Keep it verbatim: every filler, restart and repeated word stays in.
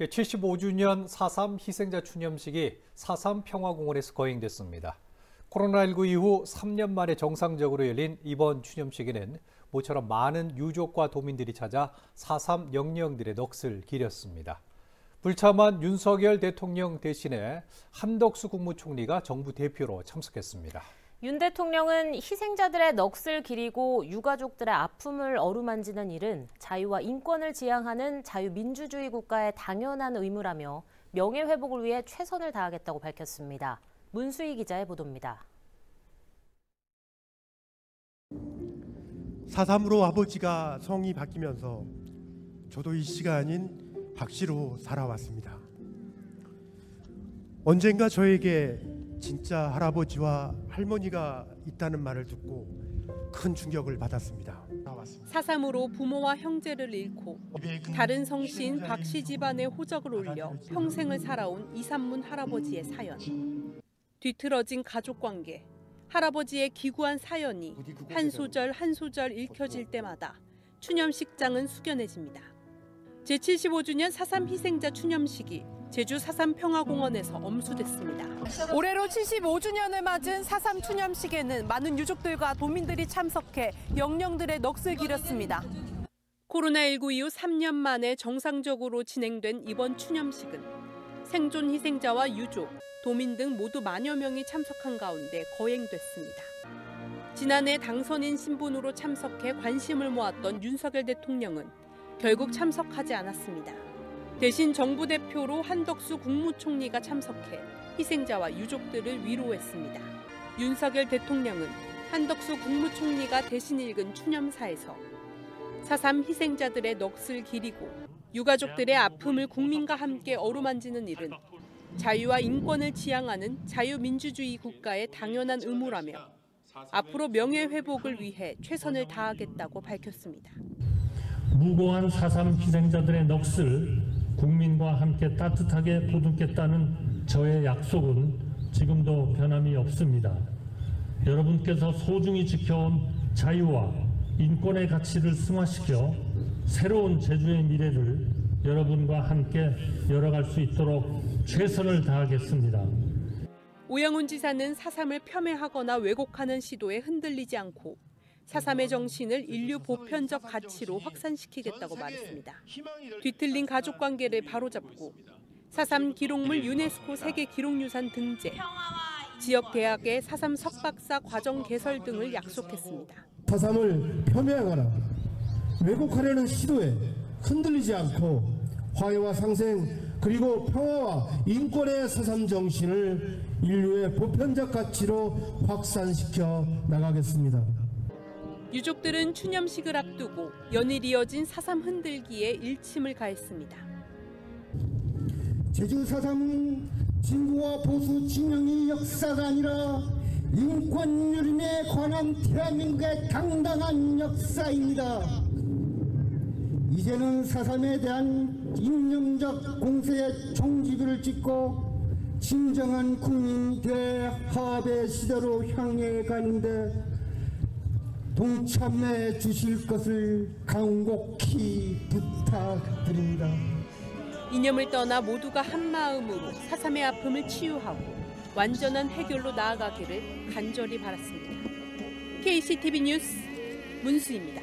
칠십오 주년 사 삼 희생자 추념식이 사 삼 평화공원에서 거행됐습니다. 코로나십구 이후 삼 년 만에 정상적으로 열린 이번 추념식에는 모처럼 많은 유족과 도민들이 찾아 사 삼 영령들의 넋을 기렸습니다. 불참한 윤석열 대통령 대신에 한덕수 국무총리가 정부 대표로 참석했습니다. 윤 대통령은 희생자들의 넋을 기리고 유가족들의 아픔을 어루만지는 일은 자유와 인권을 지향하는 자유민주주의 국가의 당연한 의무라며 명예회복을 위해 최선을 다하겠다고 밝혔습니다. 문수희 기자의 보도입니다. 사 삼으로 아버지가 성이 바뀌면서 저도 이 시가 아닌 박 씨로 살아왔습니다. 언젠가 저에게 진짜 할아버지와 할머니가 있다는 말을 듣고 큰 충격을 받았습니다. 사 삼으로 부모와 형제를 잃고 다른 성씨인 박 씨 집안의 호적을 올려 평생을 살아온 이삼문 할아버지의 사연. 뒤틀어진 가족관계, 할아버지의 기구한 사연이 한 소절 한 소절 읽혀질 때마다 추념식장은 숙연해집니다. 제칠십오 주년 사 삼 희생자 추념식이 제주 사 삼 평화공원에서 엄수됐습니다. 올해로 칠십오 주년을 맞은 사 삼 추념식에는 많은 유족들과 도민들이 참석해 영령들의 넋을 기렸습니다. 코로나십구 이후 삼 년 만에 정상적으로 진행된 이번 추념식은 생존 희생자와 유족, 도민 등 모두 만여 명이 참석한 가운데 거행됐습니다. 지난해 당선인 신분으로 참석해 관심을 모았던 윤석열 대통령은 결국 참석하지 않았습니다. 대신 정부 대표로 한덕수 국무총리가 참석해 희생자와 유족들을 위로했습니다. 윤석열 대통령은 한덕수 국무총리가 대신 읽은 추념사에서 사 삼 희생자들의 넋을 기리고 유가족들의 아픔을 국민과 함께 어루만지는 일은 자유와 인권을 지향하는 자유민주주의 국가의 당연한 의무라며 앞으로 명예회복을 위해 최선을 다하겠다고 밝혔습니다. 무고한 사 삼 희생자들의 넋을 국민과 함께 따뜻하게 보듬겠다는 저의 약속은 지금도 변함이 없습니다. 여러분께서 소중히 지켜온 자유와 인권의 가치를 승화시켜 새로운 제주의 미래를 여러분과 함께 열어갈 수 있도록 최선을 다하겠습니다. 오영훈 지사는 사 삼을 폄훼하거나 왜곡하는 시도에 흔들리지 않고 사 삼의 정신을 인류 보편적 가치로 확산시키겠다고 말했습니다. 뒤틀린 가족관계를 바로잡고 사 삼 기록물 유네스코 세계 기록유산 등재, 지역 대학의 사 삼 석박사 과정 개설 등을 약속했습니다. 사 삼을 폄훼하거나 왜곡하려는 시도에 흔들리지 않고 화해와 상생 그리고 평화와 인권의 사 삼 정신을 인류의 보편적 가치로 확산시켜 나가겠습니다. 유족들은 추념식을 앞두고 연일 이어진 사 삼 흔들기에 일침을 가했습니다. 제주 사 삼은 진보와 보수 진영의 역사가 아니라 인권 유린에 관한 대한민국의 당당한 역사입니다. 이제는 사 삼에 대한 인념적 공세의 종지부를 찍고 진정한 국민 대화합의 시대로 향해 가는데 동참해 주실 것을 간곡히 부탁드립니다. 이념을 떠나 모두가 한마음으로 사 삼의 아픔을 치유하고 완전한 해결로 나아가기를 간절히 바랐습니다. 케이씨티비 뉴스 문수희입니다.